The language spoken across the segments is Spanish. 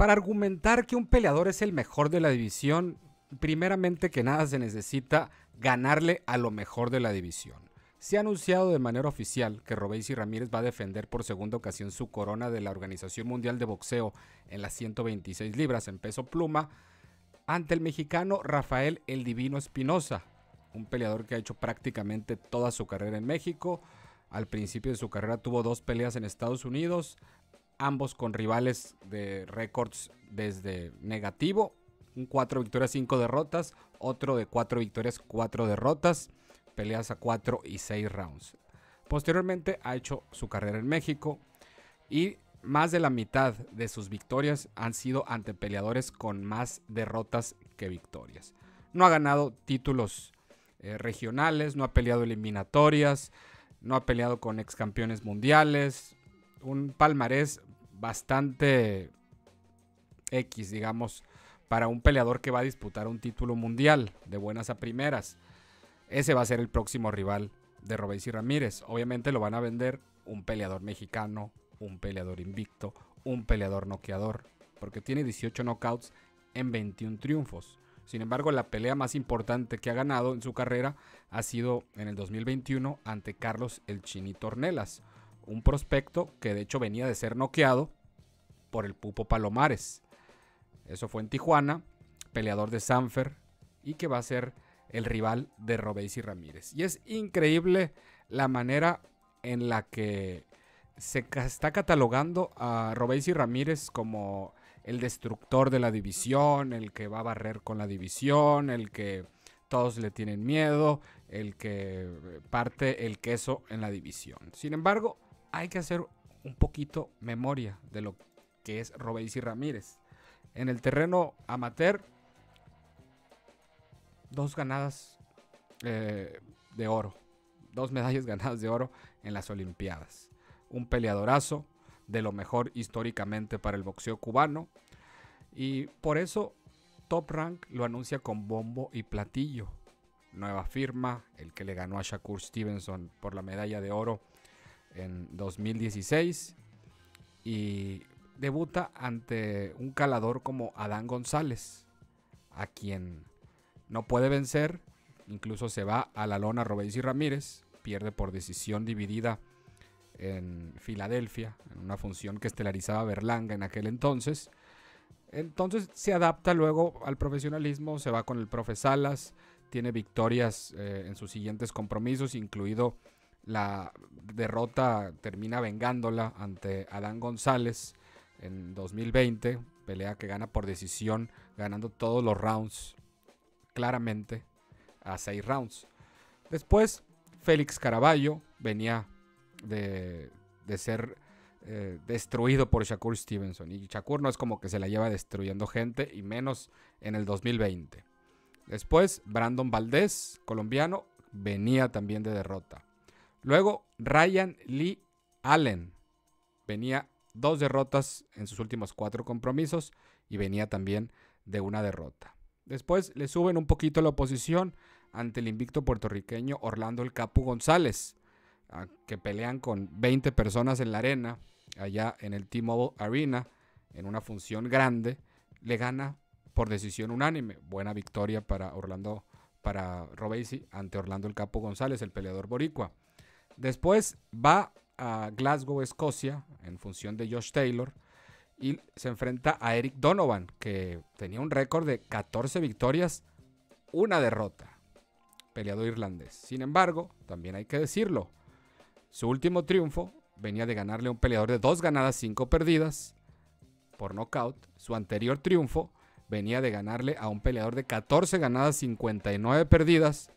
Para argumentar que un peleador es el mejor de la división, primeramente que nada se necesita ganarle a lo mejor de la división. Se ha anunciado de manera oficial que Robeisy Ramírez va a defender por segunda ocasión su corona de la Organización Mundial de Boxeo en las 126 libras en peso pluma ante el mexicano Rafael El Divino Espinosa, un peleador que ha hecho prácticamente toda su carrera en México. Al principio de su carrera tuvo 2 peleas en Estados Unidos, ambos con rivales de récords desde negativo, un 4 victorias, 5 derrotas, otro de 4 victorias, 4 derrotas, peleas a 4 y 6 rounds. Posteriormente ha hecho su carrera en México y más de la mitad de sus victorias han sido ante peleadores con más derrotas que victorias. No ha ganado títulos regionales, no ha peleado eliminatorias, no ha peleado con ex campeones mundiales. Un palmarés bastante X, digamos, para un peleador que va a disputar un título mundial de buenas a primeras. Ese va a ser el próximo rival de Robeisy Ramírez. Obviamente lo van a vender un peleador mexicano, un peleador invicto, un peleador noqueador, porque tiene 18 knockouts en 21 triunfos. Sin embargo, la pelea más importante que ha ganado en su carrera ha sido en el 2021 ante Carlos El Chinito Ornelas, un prospecto que de hecho venía de ser noqueado por el Pupo Palomares. Eso fue en Tijuana, peleador de Sanfer, y que va a ser el rival de Robeisy Ramírez. Y es increíble la manera en la que se está catalogando a Robeisy Ramírez como el destructor de la división, el que va a barrer con la división, el que todos le tienen miedo, el que parte el queso en la división. Sin embargo, hay que hacer un poquito memoria de lo que es Robeisy Ramírez. En el terreno amateur, 2 ganadas de oro, 2 medallas ganadas de oro en las Olimpiadas. Un peleadorazo, de lo mejor históricamente para el boxeo cubano, y por eso Top Rank lo anuncia con bombo y platillo. Nueva firma, el que le ganó a Shakur Stevenson por la medalla de oro en 2016, y debuta ante un calador como Adán González, a quien no puede vencer. Incluso se va a la lona Robeisy Ramírez, pierde por decisión dividida en Filadelfia, en una función que estelarizaba Berlanga en aquel entonces. Entonces se adapta luego al profesionalismo, se va con el profe Salas, tiene victorias en sus siguientes compromisos, incluido la derrota, termina vengándola ante Adán González en 2020, pelea que gana por decisión, ganando todos los rounds claramente a 6 rounds. Después Félix Caraballo venía de ser destruido por Shakur Stevenson, y Shakur no es como que se la lleva destruyendo gente, y menos en el 2020. Después Brandon Valdés, colombiano, venía también de derrota. Luego Ryan Lee Allen venía 2 derrotas en sus últimos 4 compromisos y venía también de una derrota. Después le suben un poquito la oposición ante el invicto puertorriqueño Orlando El Capu González, que pelean con 20 personas en la arena, allá en el T-Mobile Arena, en una función grande. Le gana por decisión unánime. Buena victoria para Robeisy ante Orlando El Capu González, el peleador boricua. Después va a Glasgow, Escocia, en función de Josh Taylor, y se enfrenta a Eric Donovan, que tenía un récord de 14 victorias, 1 derrota, peleador irlandés. Sin embargo, también hay que decirlo, su último triunfo venía de ganarle a un peleador de 2 ganadas, 5 perdidas por nocaut. Su anterior triunfo venía de ganarle a un peleador de 14 ganadas, 59 perdidas,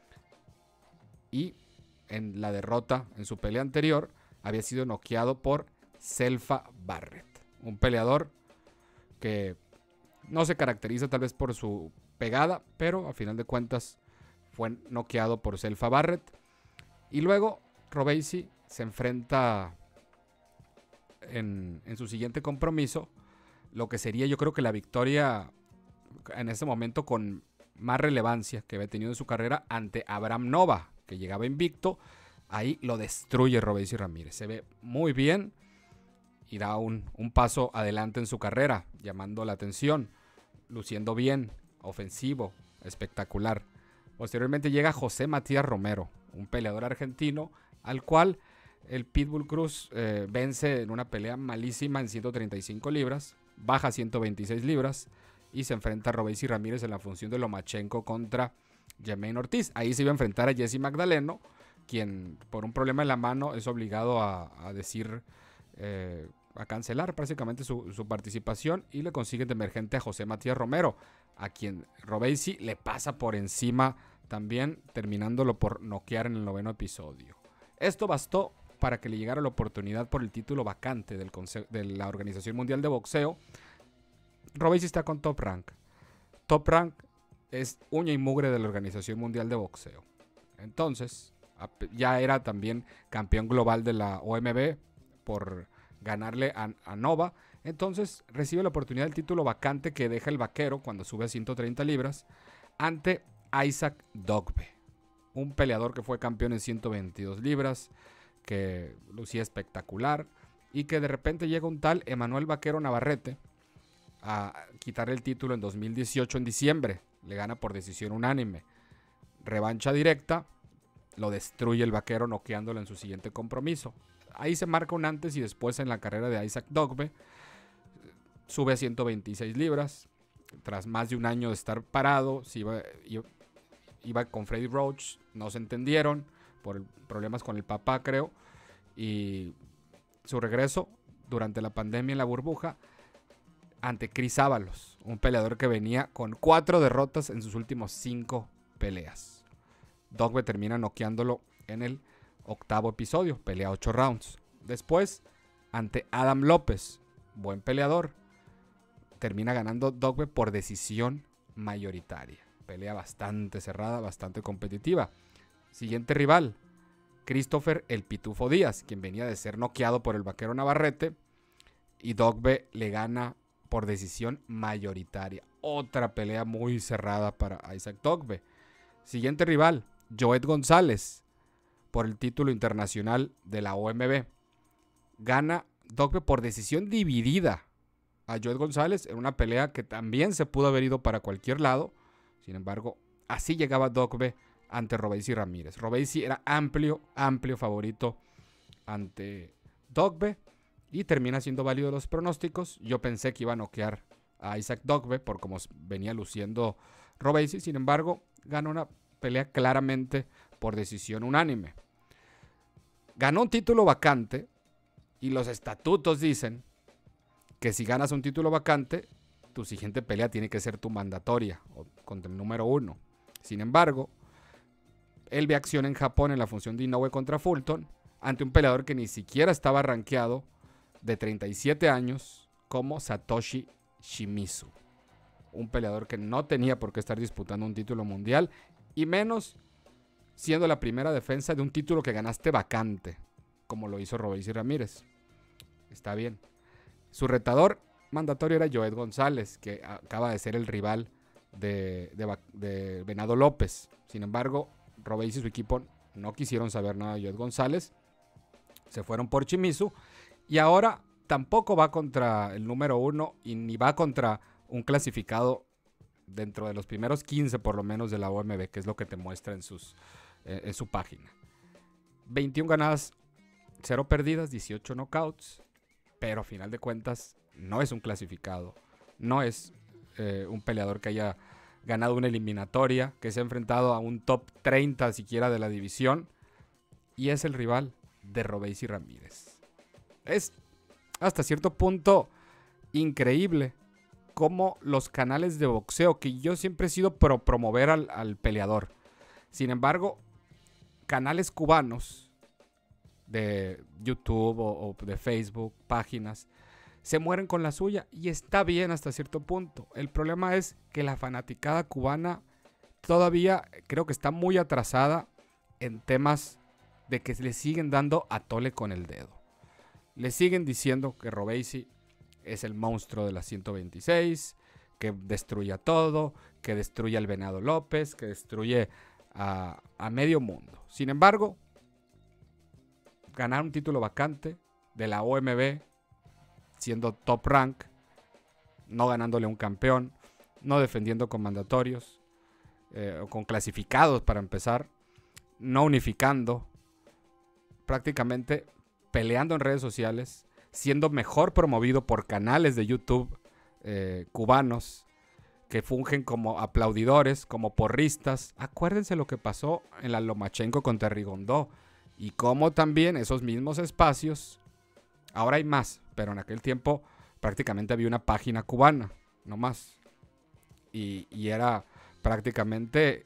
y en la derrota en su pelea anterior había sido noqueado por Zelfa Barrett, un peleador que no se caracteriza tal vez por su pegada, pero a final de cuentas fue noqueado por Zelfa Barrett. Y luego Robeisy se enfrenta en su siguiente compromiso, lo que sería, yo creo que la victoria en ese momento con más relevancia que había tenido en su carrera, ante Abraham Nova, que llegaba invicto. Ahí lo destruye Robeisy Ramírez. Se ve muy bien. y da un paso adelante en su carrera, llamando la atención, luciendo bien, ofensivo, espectacular. Posteriormente llega José Matías Romero, un peleador argentino al cual el Pitbull Cruz vence en una pelea malísima en 135 libras, baja 126 libras y se enfrenta a Robeisy Ramírez en la función de Lomachenko contra Jamaine Ortiz. Ahí se iba a enfrentar a Jesse Magdaleno, quien por un problema en la mano es obligado a decir, a cancelar prácticamente su participación, y le consiguen de emergente a José Matías Romero, a quien Robeisy le pasa por encima también, terminándolo por noquear en el 9º episodio. Esto bastó para que le llegara la oportunidad por el título vacante de la Organización Mundial de Boxeo. Robeisy está con Top Rank. Top Rank es uña y mugre de la Organización Mundial de Boxeo. Entonces, ya era también campeón global de la OMB por ganarle a Nova. Entonces recibe la oportunidad del título vacante que deja el vaquero cuando sube a 130 libras ante Isaac Dogboe, un peleador que fue campeón en 122 libras, que lucía espectacular, y que de repente llega un tal Emanuel Vaquero Navarrete a quitarle el título en 2018 en diciembre. Le gana por decisión unánime. Revancha directa, lo destruye el vaquero noqueándolo en su siguiente compromiso. Ahí se marca un antes y después en la carrera de Isaac Dogboe. Sube a 126 libras. Tras más de un año de estar parado, iba con Freddie Roach. No se entendieron por problemas con el papá, creo. Y su regreso durante la pandemia en la burbuja ante Chris Ábalos, un peleador que venía con 4 derrotas en sus últimos 5 peleas. Dogboe termina noqueándolo en el 8º episodio, pelea 8 rounds. Después, ante Adam López, buen peleador, termina ganando Dogboe por decisión mayoritaria. Pelea bastante cerrada, bastante competitiva. Siguiente rival, Christopher El Pitufo Díaz, quien venía de ser noqueado por el vaquero Navarrete, y Dogboe le gana por decisión mayoritaria. Otra pelea muy cerrada para Isaac Dogboe. Siguiente rival, Joet González, por el título internacional de la OMB. Gana Dogboe por decisión dividida a Joet González en una pelea que también se pudo haber ido para cualquier lado. Sin embargo, así llegaba Dogboe ante Robeisy Ramírez. Robeisy era amplio favorito ante Dogboe y termina siendo válido los pronósticos. Yo pensé que iba a noquear a Isaac Dogboe por cómo venía luciendo Robeisy. Sin embargo, ganó una pelea claramente por decisión unánime. Ganó un título vacante y los estatutos dicen que si ganas un título vacante, tu siguiente pelea tiene que ser tu mandatoria o contra el número 1. Sin embargo, él ve acción en Japón en la función de Inoue contra Fulton ante un peleador que ni siquiera estaba rankeado, de 37 años, como Satoshi Shimizu. Un peleador que no tenía por qué estar disputando un título mundial, y menos siendo la primera defensa de un título que ganaste vacante, como lo hizo Robeisy Ramírez. Está bien. Su retador mandatorio era Joet González, que acaba de ser el rival de Venado López. Sin embargo, Robeisy y su equipo no quisieron saber nada de Joet González. Se fueron por Shimizu. Y ahora tampoco va contra el número 1 y ni va contra un clasificado dentro de los primeros 15 por lo menos de la OMB, que es lo que te muestra en su página. 21 ganadas, 0 perdidas, 18 knockouts, pero a final de cuentas no es un clasificado, no es un peleador que haya ganado una eliminatoria, que se ha enfrentado a un top 30 siquiera de la división, y es el rival de Robeisy Ramírez. Es hasta cierto punto increíble cómo los canales de boxeo, que yo siempre he sido pro promover al peleador, sin embargo, canales cubanos de YouTube o de Facebook, páginas, se mueren con la suya, y está bien hasta cierto punto. El problema es que la fanaticada cubana todavía creo que está muy atrasada en temas de que le siguen dando a tole con el dedo. Le siguen diciendo que Robeisy es el monstruo de las 126, que destruye a todo, que destruye al Venado López, que destruye a medio mundo. Sin embargo, ganar un título vacante de la OMB siendo top rank, no ganándole a un campeón, no defendiendo con mandatorios, o con clasificados para empezar, no unificando, prácticamente peleando en redes sociales, siendo mejor promovido por canales de YouTube cubanos que fungen como aplaudidores, como porristas. Acuérdense lo que pasó en la Lomachenko contra Rigondó y cómo también esos mismos espacios, ahora hay más, pero en aquel tiempo prácticamente había una página cubana, no más. Y era prácticamente,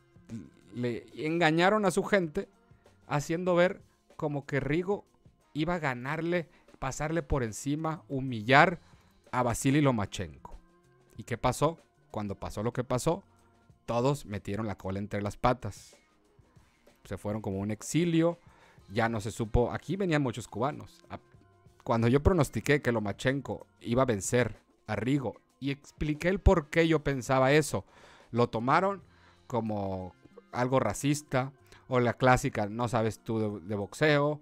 le engañaron a su gente haciendo ver como que Rigo iba a ganarle, pasarle por encima, humillar a Vasily Lomachenko. ¿Y qué pasó? Cuando pasó lo que pasó, todos metieron la cola entre las patas. Se fueron como un exilio, ya no se supo. Aquí venían muchos cubanos. Cuando yo pronostiqué que Lomachenko iba a vencer a Rigo y expliqué el por qué yo pensaba eso, lo tomaron como algo racista, o la clásica, no sabes tú de boxeo,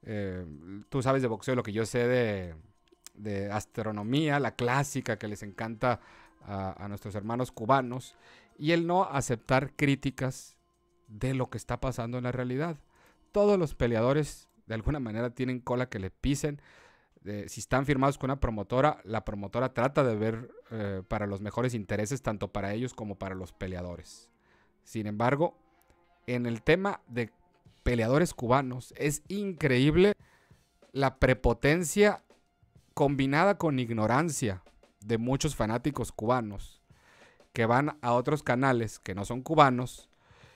tú sabes de boxeo lo que yo sé de astronomía, la clásica que les encanta a nuestros hermanos cubanos, y el no aceptar críticas de lo que está pasando en la realidad. Todos los peleadores de alguna manera tienen cola que le pisen. Si están firmados con una promotora, la promotora trata de ver para los mejores intereses, tanto para ellos como para los peleadores. Sin embargo, en el tema de peleadores cubanos, es increíble la prepotencia combinada con ignorancia de muchos fanáticos cubanos que van a otros canales que no son cubanos,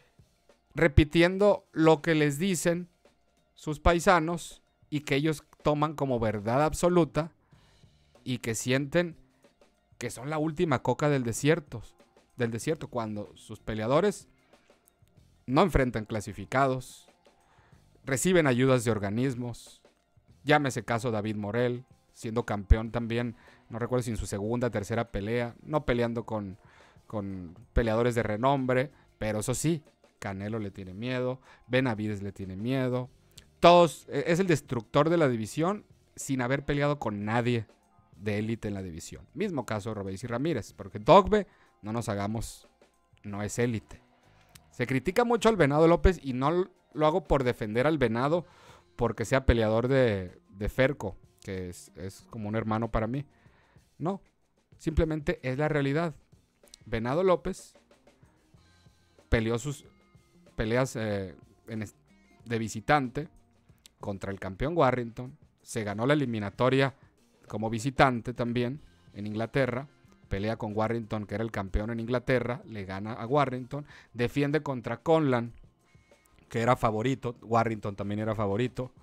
repitiendo lo que les dicen sus paisanos y que ellos toman como verdad absoluta y que sienten que son la última coca del desierto, cuando sus peleadores no enfrentan clasificados, reciben ayudas de organismos. Llámese caso David Morel, siendo campeón también, no recuerdo si en su segunda o tercera pelea, no peleando con peleadores de renombre, pero eso sí, Canelo le tiene miedo, Benavides le tiene miedo. Todos, es el destructor de la división sin haber peleado con nadie de élite en la división. Mismo caso de Robeisy Ramírez, porque Dogbe, no nos hagamos, no es élite. Se critica mucho al Venado López y no lo hago por defender al Venado porque sea peleador de Ferco, que es como un hermano para mí. No, simplemente es la realidad. Venado López peleó sus peleas de visitante contra el campeón Warrington, se ganó la eliminatoria como visitante también en Inglaterra, pelea con Warrington, que era el campeón en Inglaterra, le gana a Warrington, defiende contra Conlan, que era favorito, Warrington también era favorito,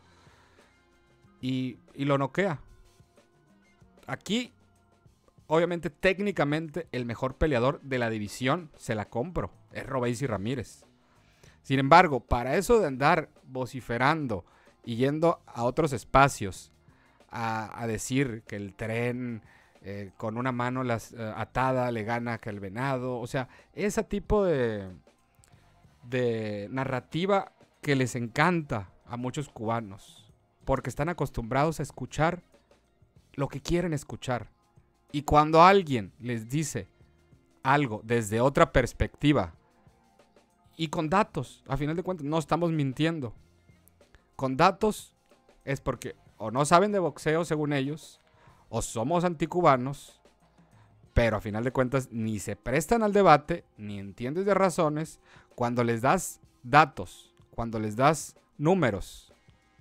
y lo noquea. Aquí, obviamente, técnicamente, el mejor peleador de la división, se la compro, es Robeisy Ramírez. Sin embargo, para eso de andar vociferando y yendo a otros espacios a decir que el tren con una mano atada le gana que el venado, o sea, ese tipo de narrativa que les encanta a muchos cubanos, porque están acostumbrados a escuchar lo que quieren escuchar. Y cuando alguien les dice algo desde otra perspectiva y con datos, a final de cuentas no estamos mintiendo, con datos es porque o no saben de boxeo según ellos, o somos anticubanos, pero a final de cuentas ni se prestan al debate, ni entiendes de razones. Cuando les das datos, cuando les das números,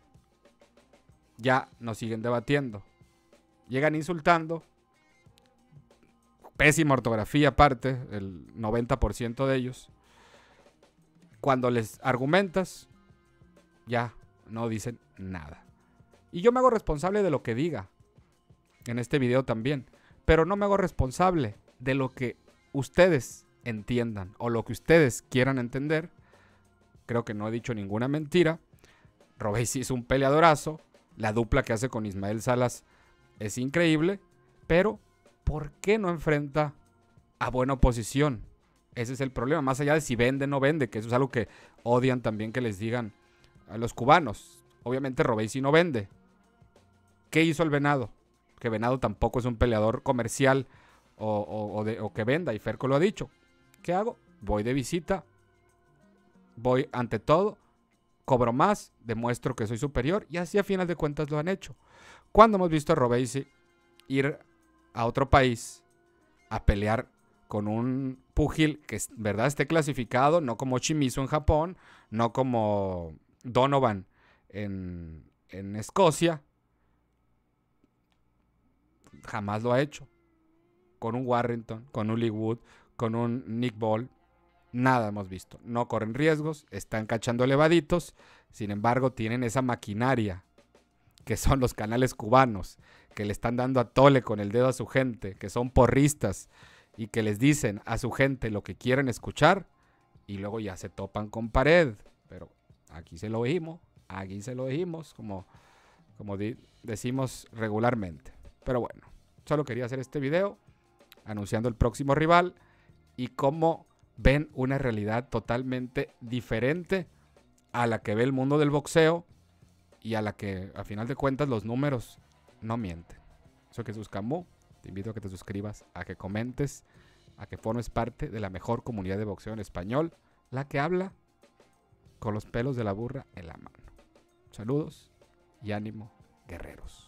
ya nos siguen debatiendo. Llegan insultando, pésima ortografía aparte, el 90% de ellos. Cuando les argumentas, ya no dicen nada. Y yo me hago responsable de lo que diga en este video también, pero no me hago responsable de lo que ustedes entiendan o lo que ustedes quieran entender. Creo que no he dicho ninguna mentira. Robeisy es un peleadorazo, la dupla que hace con Ismael Salas es increíble, pero ¿por qué no enfrenta a buena oposición? Ese es el problema, más allá de si vende o no vende, que eso es algo que odian también que les digan a los cubanos. Obviamente Robeisy no vende. ¿Qué hizo el Venado? que Venado tampoco es un peleador comercial o que venda, y Ferco lo ha dicho. ¿Qué hago? Voy de visita, voy ante todo, cobro más, demuestro que soy superior, y así a final de cuentas lo han hecho. Cuando hemos visto a Robeisy ir a otro país a pelear con un púgil que verdad esté clasificado, no como Shimizu en Japón, no como Donovan en Escocia, jamás lo ha hecho. Con un Warrington, con un Lee Wood, con un Nick Ball, nada hemos visto. No corren riesgos, están cachando elevaditos, sin embargo tienen esa maquinaria que son los canales cubanos, que le están dando a tole con el dedo a su gente, que son porristas y que les dicen a su gente lo que quieren escuchar y luego ya se topan con pared. Pero aquí se lo dijimos, como decimos regularmente. Pero bueno, solo quería hacer este video anunciando el próximo rival y cómo ven una realidad totalmente diferente a la que ve el mundo del boxeo y a la que, a final de cuentas, los números no mienten. Soy Jesús Camus. Te invito a que te suscribas, a que comentes, a que formes parte de la mejor comunidad de boxeo en español, la que habla con los pelos de la burra en la mano. Saludos y ánimo, guerreros.